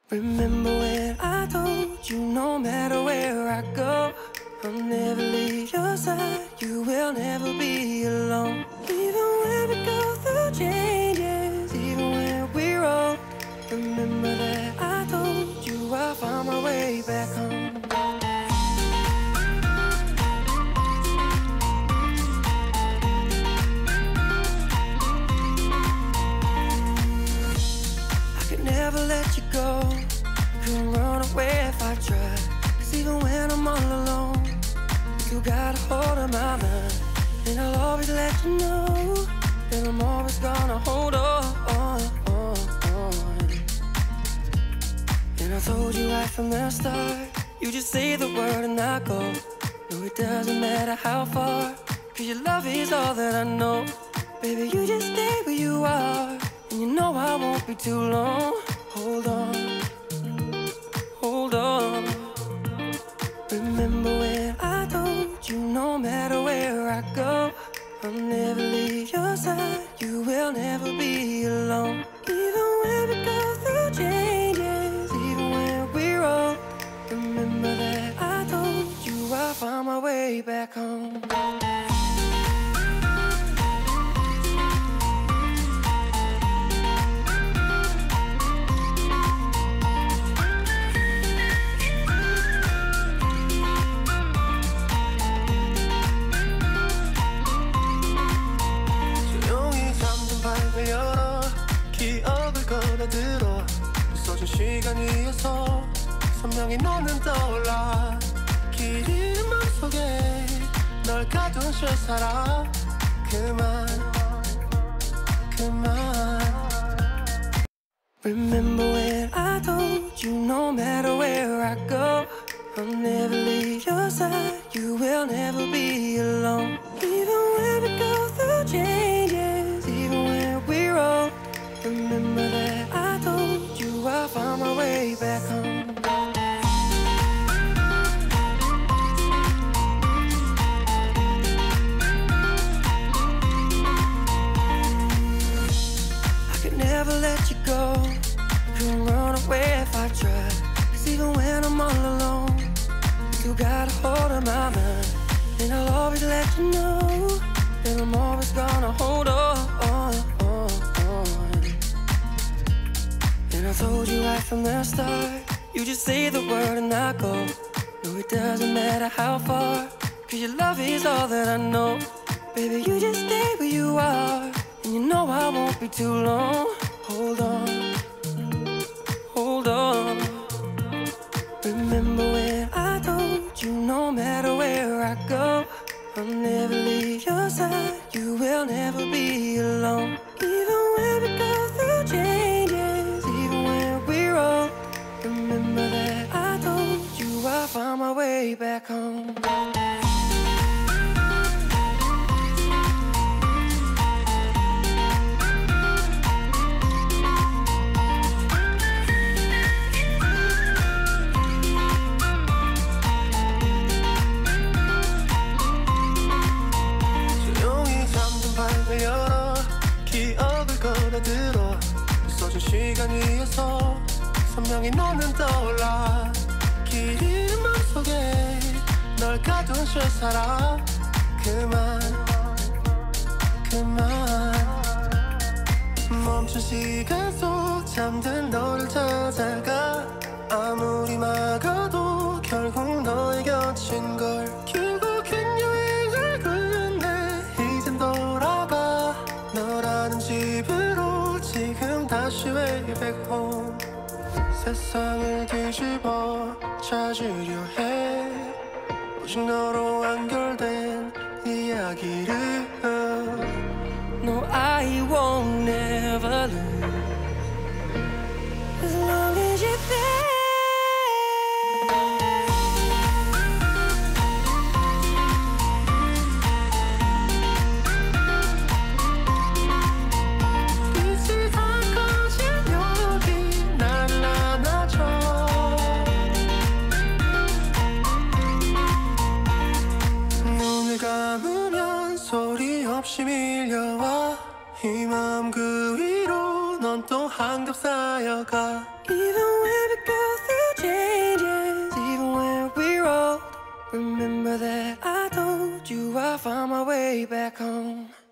Remember when I told you no matter where I go, I'll never leave your side, you will never be alone. Even when we go through changes, even when we're old, remember that I told you I'll find my way back home. Never let you go, couldn't run away if I tried. Cause even when I'm all alone, you got a hold of my mind. And I'll always let you know that I'm always gonna hold on. And I told you right from the start, you just say the word and I go. No, it doesn't matter how far, cause your love is all that I know. Baby, you just stay where you are, and you know I won't be too long. Hold on, hold on. Remember when I told you no matter where I go, I'll never leave your side, you will never be alone. Even when we go through changes, even when we're old, remember that I told you I'll find my way back home. 들어 부서진 시간 위에서 선명히 너는 떠올라. 길 잃은 맘속에 널 가둔 채 살아. 그만 Remember when I told you no matter where I go, I'll never leave your side, you will never be alone. Even when we go through changes, even when we're old, remember that I told you I'll find my way back home. I could never let you go, couldn't run away if I tried. Cause even when I'm all alone, you got a hold of my mind. And I'll always let you know that I'm always gonna hold on. And I told you right from the start, you just say the word and I go. No, it doesn't matter how far, cause your love is all that I know. Baby, you just stay where you are, and you know I won't be too long. Hold on, hold on. Remember when I told you no matter where I go, I'll never leave your side, you will never be alone. Even when we go through changes, even when we're old, remember that I told you I'll find my way back home. 들어 부서진 시간 위에서 선명히 너는 떠올라. 길 잃은 맘속에 널 가둔 채 살아. 그만 멈춘 시간 속 잠든 너를 찾아가. 아무리 막아도 결국 너의 곁인 걸. 결국엔 여행을 끝내 이젠 돌아가. 너라는 집으로 지금 다시 way back home. 세상을 뒤집어 찾으려 해. 오직 너로 완결된 이야기를. No, I won't never lose as long as you're there. 감으면 소리 없이 밀려와. 이 마음 그 위로 가. Even when we go through changes, even when we're old, remember that I told you I'll find my way back home.